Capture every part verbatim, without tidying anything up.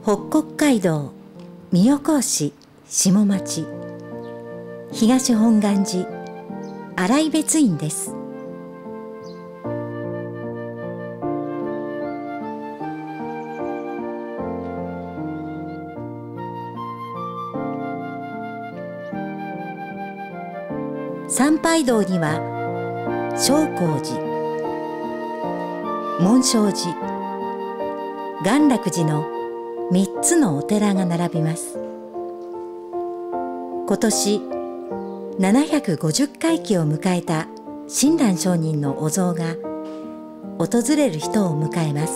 北国街道三代市下町東本願寺新井別院です。参拝道には正光寺、門正寺、元楽寺のみっつのお寺が並びます。今年ななひゃくごじゅっかい忌を迎えた親鸞上人のお像が訪れる人を迎えます。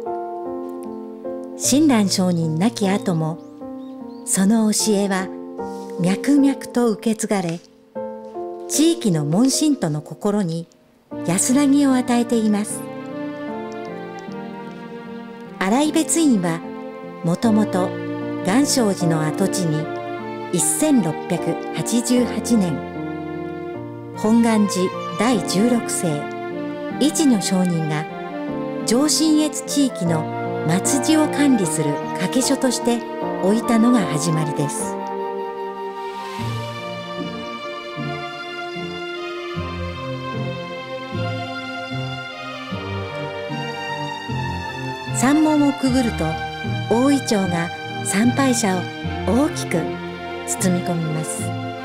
親鸞上人亡き後もその教えは脈々と受け継がれ、地域の門信徒の心に安らぎを与えています。新井別院はもともと元正寺の跡地にせんろっぴゃくはちじゅうはちねん本願寺だいじゅうろくせい一の上人が上信越地域の末寺を管理する掛所として置いたのが始まりです。山門をくぐると大イチョウが参拝者を大きく包み込みます。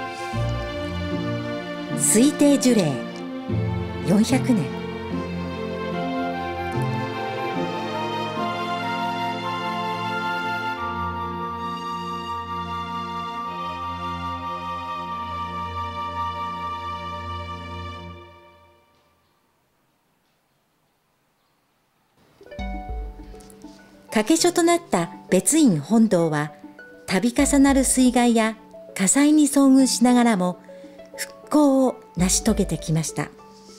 推定樹齢よんひゃくねん。掛所となった別院本堂は度重なる水害や火災に遭遇しながらも復興を成し遂げてきました。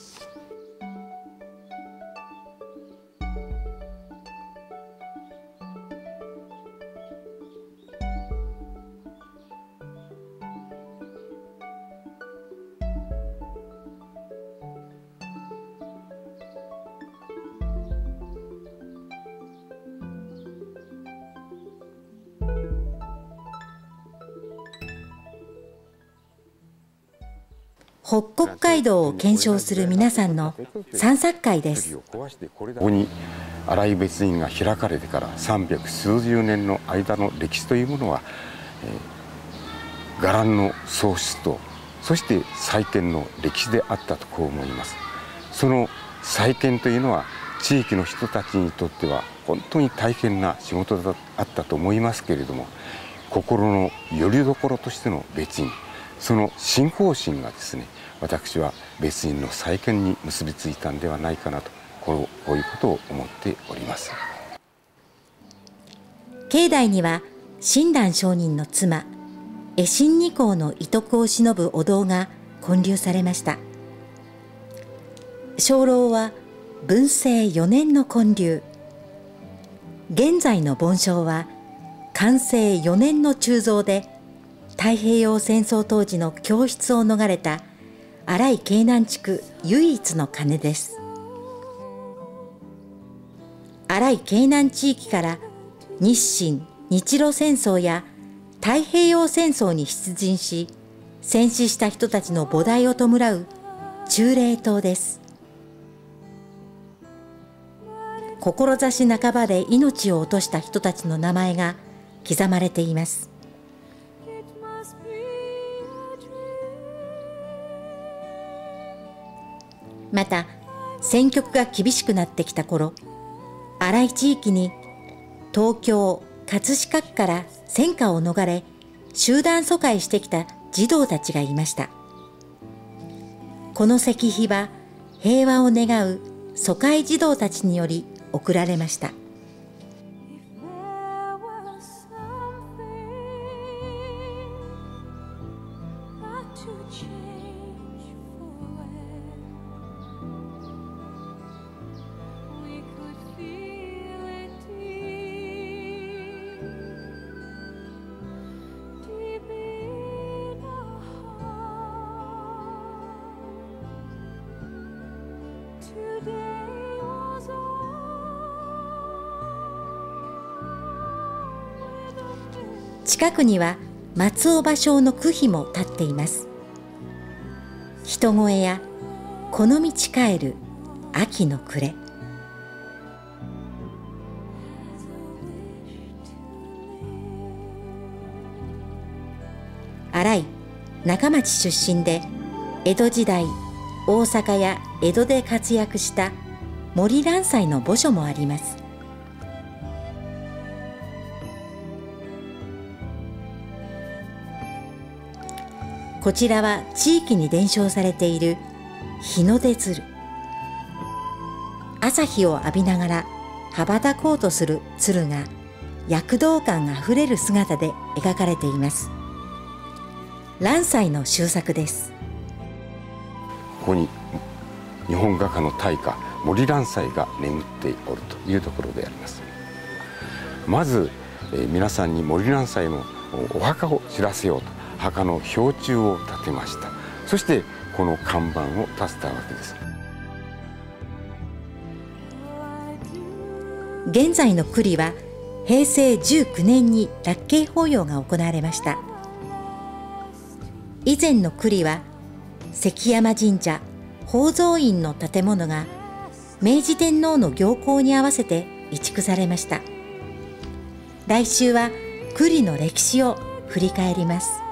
北国街道を検証する皆さんの散策会です。 ここに新井別院が開かれてから三百数十年の間の歴史というものは、えー、伽藍の創出とそして再建の歴史であったとこう思います。その再建というのは地域の人たちにとっては本当に大変な仕事だったと思いますけれども、心の拠り所としての別院、その信仰心がですね、私は別院の再建に結びついたんではないかなと、こう、こういうことを思っております。 境内には親鸞上人の妻恵親二皇の遺徳を偲ぶお堂が建立されました。鐘楼は文政よねんの建立、現在の梵鐘は寛政よねんの鋳造で、太平洋戦争当時の供出を逃れた新井京南地区唯一の鐘です。新井京南地域から日清・日露戦争や太平洋戦争に出陣し戦死した人たちの菩提を弔う忠霊塔です。志半ばで命を落とした人たちの名前が刻まれています。また戦局が厳しくなってきた頃、新井地域に東京・葛飾区から戦火を逃れ集団疎開してきた児童たちがいました。この石碑は平和を願う疎開児童たちにより贈られました。 近くには松尾芭蕉の句碑も立っています。人声やこの道帰る秋の暮れ。新井中町出身で、江戸時代大阪や江戸で活躍した森蘭斎の墓所もあります。こちらは地域に伝承されている日の出鶴。朝日を浴びながら羽ばたこうとする鶴が躍動感あふれる姿で描かれています。蘭斎の習作です。 ここに日本画家の大家森蘭斎が眠っておるというところであります。まず、えー、皆さんに森蘭斎のお墓を知らせようと墓の標柱を立てました。そしてこの看板を立てたわけです。 現在の庫裏はへいせいじゅうきゅうねんに楽慶法要が行われました。以前の庫裏は関山神社宝蔵院の建物が明治天皇の行幸に合わせて移築されました。来週は庫裏の歴史を振り返ります。